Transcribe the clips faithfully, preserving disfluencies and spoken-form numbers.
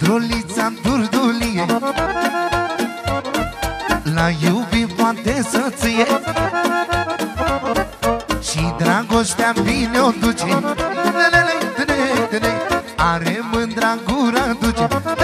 Rulița durdulie, la iubit poate să-ți iei, și dragostea bine o duce, are mândra gura duce.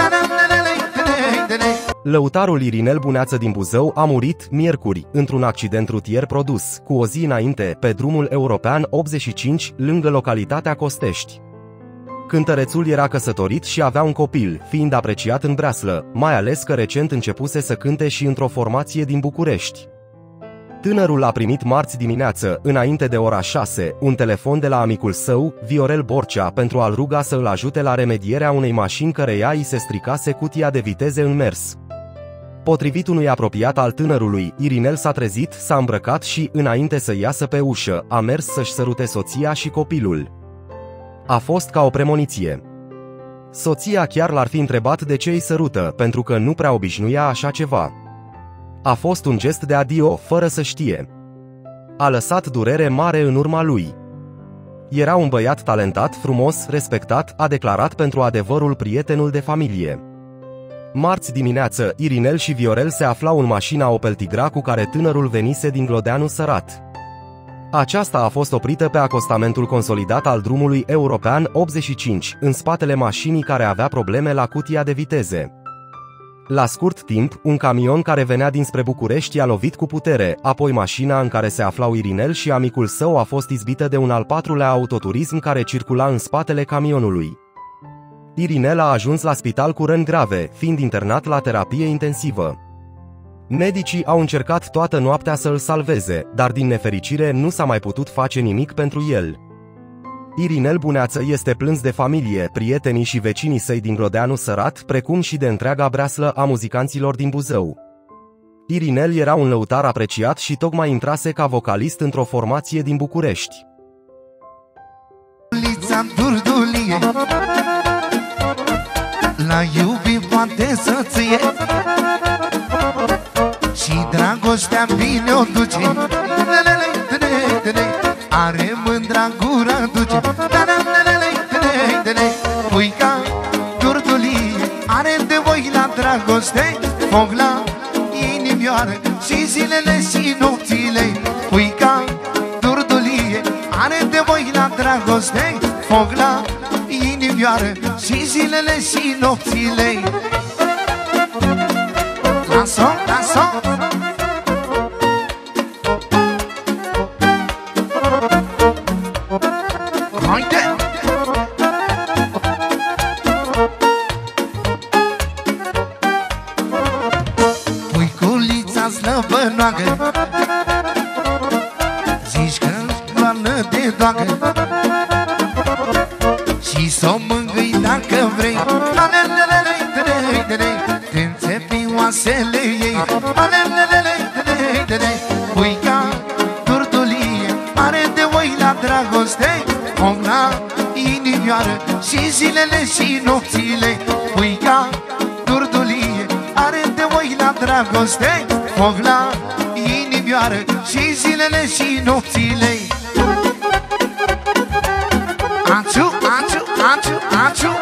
Lăutarul Irinel Buneață din Buzău a murit miercuri într-un accident rutier produs cu o zi înainte pe drumul european optzeci și cinci lângă localitatea Costești. Cântărețul era căsătorit și avea un copil, fiind apreciat în breaslă, mai ales că recent începuse să cânte și într-o formație din București. Tânărul a primit marți dimineață, înainte de ora șase, un telefon de la amicul său, Viorel Borcea, pentru a-l ruga să îl ajute la remedierea unei mașini căreia îi se stricase cutia de viteze în mers. Potrivit unui apropiat al tânărului, Irinel s-a trezit, s-a îmbrăcat și, înainte să iasă pe ușă, a mers să-și sărute soția și copilul. A fost ca o premoniție. Soția chiar l-ar fi întrebat de ce îi sărută, pentru că nu prea obișnuia așa ceva. A fost un gest de adio, fără să știe. A lăsat durere mare în urma lui. Era un băiat talentat, frumos, respectat, a declarat pentru Adevărul prietenul de familie. Marți dimineață, Irinel și Viorel se aflau în mașina Opel Tigra cu care tânărul venise din Glodeanu Sărat. Aceasta a fost oprită pe acostamentul consolidat al drumului european optzeci și cinci, în spatele mașinii care avea probleme la cutia de viteze. La scurt timp, un camion care venea dinspre București i-a lovit cu putere, apoi mașina în care se aflau Irinel și amicul său a fost izbită de un al patrulea autoturism care circula în spatele camionului. Irinel a ajuns la spital cu răni grave, fiind internat la terapie intensivă. Medicii au încercat toată noaptea să îl salveze, dar din nefericire nu s-a mai putut face nimic pentru el. Irinel Buneață este plâns de familie, prietenii și vecinii săi din Glodeanu Sărat, precum și de întreaga breaslă a muzicanților din Buzău. Irinel era un lăutar apreciat și tocmai intrase ca vocalist într-o formație din București. Rulița durdulie, la iubit poate să-ți iei, și dragostea bine o duce, are mândra gura duce. Puica durdulie, are de voi la dragoste, foc la inimioară și zilele și nopțile. Puica durdulie, are de voi la dragoste, foc la inimioară și zilele și nopțile. Las-o, las-o! Puiculița slăbănoagă, zici că luană de doagă, și s-o mângâi dacă vrei. Te înțepi oasele ei. Puica durdulie, are de voi la dragoste, foc la inimioară și zilele și nopțile. Puica durdulie, are de voi la dragoste, foc la inimioară și zilele și nopțile. Aciu, aciu, aciu, aciu.